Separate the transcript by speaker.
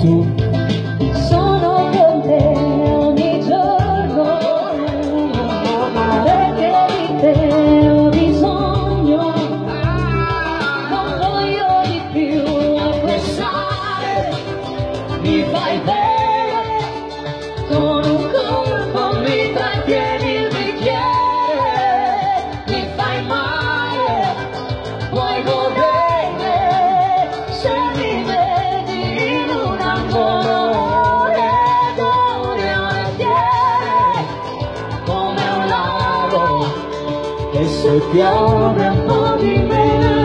Speaker 1: tu.
Speaker 2: Sono con te ogni giorno, perché di te ho bisogno, non voglio di più pensare, mi fai bene, con un colpo mi trattieni il bicchiere, mi fai male, vuoi godere, se mi vedi in un angolo ed un volentieri, come un lago che se piove un po' di me.